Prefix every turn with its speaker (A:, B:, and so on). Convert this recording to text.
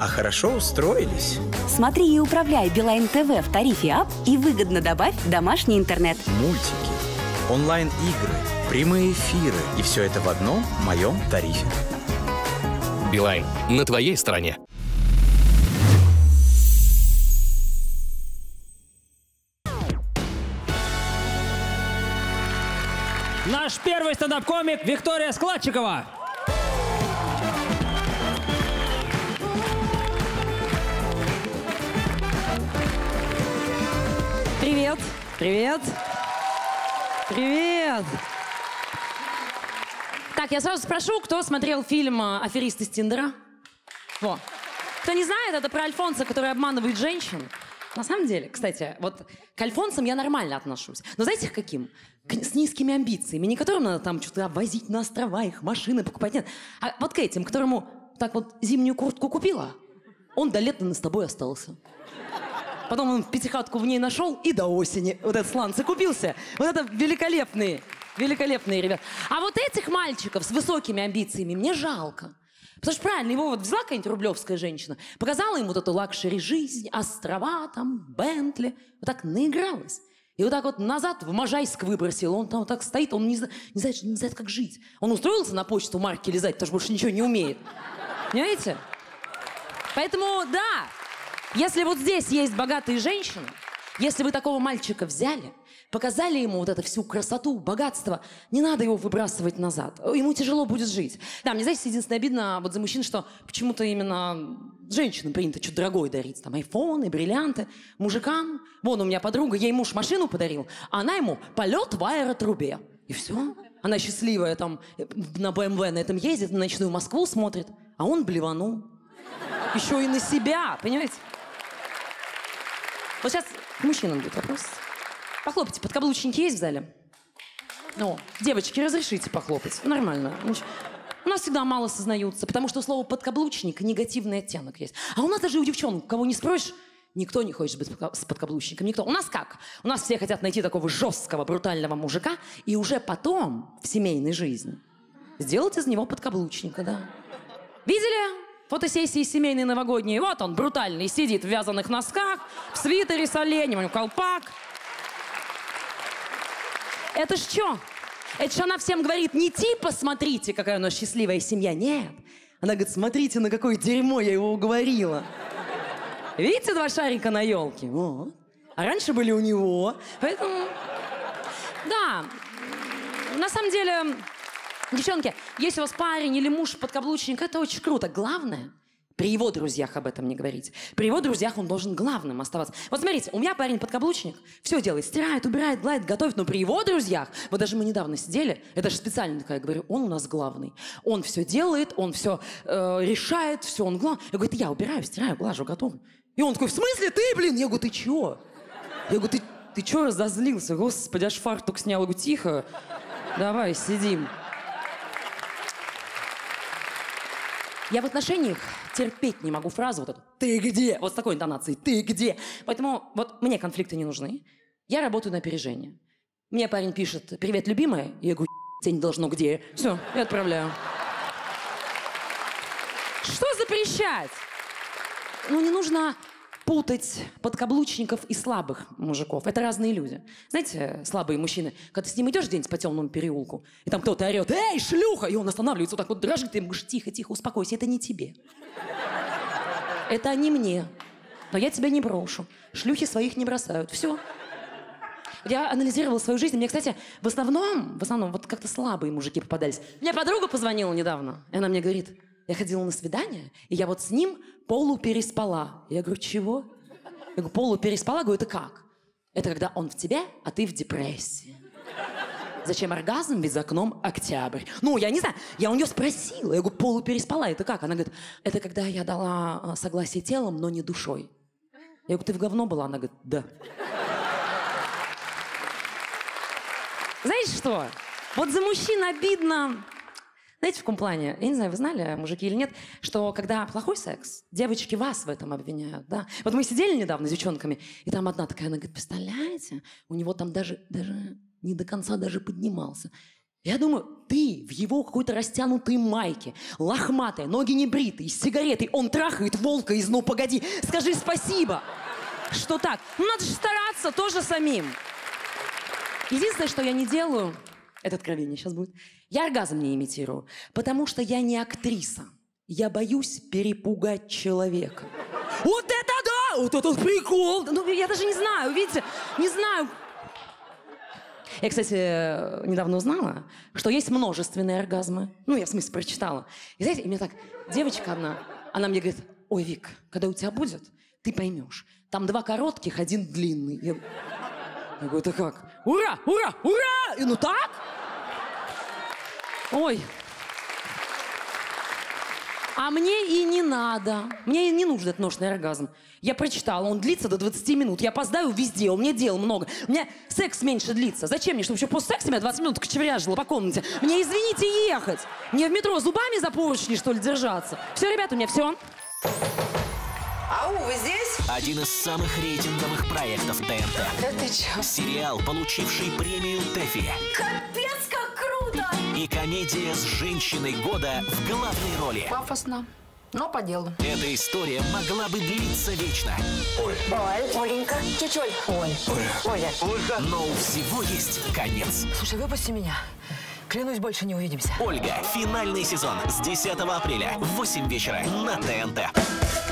A: А хорошо устроились.
B: Смотри и управляй Билайн ТВ в тарифе АП и выгодно добавь домашний интернет.
A: Мультики, онлайн-игры, прямые эфиры. И все это в одном моем тарифе.
C: Билайн на твоей стороне.
D: Наш первый стендап-комик Виктория Складчикова.
E: Привет, привет, привет. Так, я сразу спрошу, кто смотрел фильм «Аферист из Тиндера»? Во. Кто не знает, это про альфонса, который обманывает женщин. На самом деле, кстати, вот к альфонсам я нормально отношусь. Но знаете, к каким? С низкими амбициями. Не которым надо там что-то возить на острова, их машины покупать. Нет. А вот к этим, которому так вот зимнюю куртку купила, он до лета с тобой остался. Потом он пятихатку в ней нашел и до осени вот этот сланц и купился. Вот это великолепные ребята. А вот этих мальчиков с высокими амбициями мне жалко. Потому что правильно, его вот взяла какая-нибудь рублевская женщина, показала ему вот эту лакшери-жизнь, острова, там, Бентли, вот так наигралась. И вот так вот назад в Можайск выбросила. Он там вот так стоит, он не знает, как жить. Он устроился на почту марки лизать, потому что больше ничего не умеет. Понимаете? Поэтому, да, если вот здесь есть богатые женщины, если вы такого мальчика взяли, показали ему вот эту всю красоту, богатство, не надо его выбрасывать назад. Ему тяжело будет жить. Да, мне, знаете, единственное обидно вот за мужчин, что почему-то именно женщинам принято что-то дорогое дарить. Там айфоны, бриллианты. Мужикам, вон у меня подруга, ей муж машину подарил, а она ему полет в аэротрубе. И все. Она счастливая там на БМВ на этом ездит, на ночную Москву смотрит, а он блеванул. Еще и на себя, понимаете? Вот сейчас к мужчинам будет вопрос. Похлопайте, подкаблучники есть в зале? Ну, девочки, разрешите похлопать. Нормально. У нас всегда мало сознаются, потому что у слова подкаблучник негативный оттенок есть. А у нас даже у девчонок, кого не спросишь, никто не хочет быть с подкаблучником. Никто. У нас как? У нас все хотят найти такого жесткого, брутального мужика и уже потом в семейной жизни сделать из него подкаблучника, да. Видели? Фотосессии семейные новогодние. Вот он, брутальный, сидит в вязаных носках, в свитере с оленем, у него колпак. Это ж что? Это ж она всем говорит, не типа смотрите, какая у нас счастливая семья. Нет. Она говорит, смотрите, на какое дерьмо я его уговорила. Видите два шарика на елке? Вот. А раньше были у него. Поэтому, да, на самом деле... Девчонки, если у вас парень или муж подкаблучник, это очень круто. Главное, при его друзьях об этом не говорить. При его друзьях он должен главным оставаться. Вот смотрите, у меня парень подкаблучник, все делает, стирает, убирает, гладит, готовит, но при его друзьях, вот даже мы недавно сидели, это же специально такая, я говорю, он у нас главный. Он все делает, он все решает, все он главный. Я говорю, я убираю, стираю, глажу, готов. И он такой, в смысле ты, блин? Я говорю, ты чё? Я говорю, ты чё разозлился? Господи, аж фартук снял. Я говорю, тихо, давай, сидим. Я в отношениях терпеть не могу фразу вот эту «ты где?» Вот с такой интонацией «ты где?». Поэтому вот мне конфликты не нужны. Я работаю на опережение. Мне парень пишет «привет, любимая». Я говорю «тебя не должно где?». Все, я отправляю. Что запрещать? Ну, не нужно путать подкаблучников и слабых мужиков. Это разные люди. Знаете, слабые мужчины, когда ты с ним идешь где-нибудь по темному переулку, и там кто-то орет «Эй, шлюха!» И он останавливается, вот так вот дрожит, и ему говоришь «Тихо, тихо, успокойся, это не тебе. Это не мне. Но я тебя не брошу. Шлюхи своих не бросают. Все». Я анализировала свою жизнь. Мне, кстати, в основном, вот как-то слабые мужики попадались. Мне подруга позвонила недавно, и она мне говорит: я ходила на свидание, и я вот с ним полупереспала. Я говорю, чего? Я говорю, полупереспала? Говорю, это как? Это когда он в тебе, а ты в депрессии. Зачем оргазм, ведь за окном октябрь. Ну, я не знаю, я у нее спросила. Я говорю, полупереспала, это как? Она говорит, это когда я дала согласие телом, но не душой. Я говорю, ты в говно была? Она говорит, да. Знаете что? Вот за мужчин обидно... Знаете, в каком плане? Я не знаю, вы знали, мужики или нет, что когда плохой секс, девочки вас в этом обвиняют, да? Вот мы сидели недавно с девчонками, и там одна такая, она говорит, представляете, у него там даже не до конца даже поднимался. Я думаю, ты в его какой-то растянутой майке, лохматая, ноги не бритые, с сигаретой, он трахает волка из «Ну, погоди». Скажи спасибо, что так. Ну, надо же стараться тоже самим. Единственное, что я не делаю, это откровение сейчас будет, я оргазм не имитирую, потому что я не актриса. Я боюсь перепугать человека. Вот это да! Вот это прикол! Ну, я даже не знаю, видите, не знаю. Я, кстати, недавно узнала, что есть множественные оргазмы. Ну, я в смысле прочитала. И знаете, и мне так, девочка одна, она мне говорит, ой, Вик, когда у тебя будет, ты поймешь. Там 2 коротких, 1 длинный. Я говорю, это как? Ура, ура, ура! И ну так? Ой. А мне и не надо. Мне и не нужен этот множественный оргазм. Я прочитала, он длится до 20 минут. Я опоздаю везде, у меня дел много. У меня секс меньше длится. Зачем мне, чтобы еще после секса меня 20 минут кочевряжила по комнате? Мне, извините, ехать. Мне в метро зубами за поручни, что ли, держаться? Все, ребята, у меня все.
F: Ау, вы здесь?
G: Один из самых рейтинговых проектов ТНТ.
F: Да ты чё?
G: Сериал, получивший премию ТЭФИ.
F: Капец, как круто!
G: И комедия с женщиной года в главной роли.
F: Пафосно, но по делу.
G: Эта история могла бы длиться вечно.
F: Оль, Оленька, тетя Оль. Оля.
G: Но у всего есть конец.
F: Слушай, выпусти меня. Клянусь, больше не увидимся.
G: Ольга. Финальный сезон с 10 апреля в 8 вечера на ТНТ.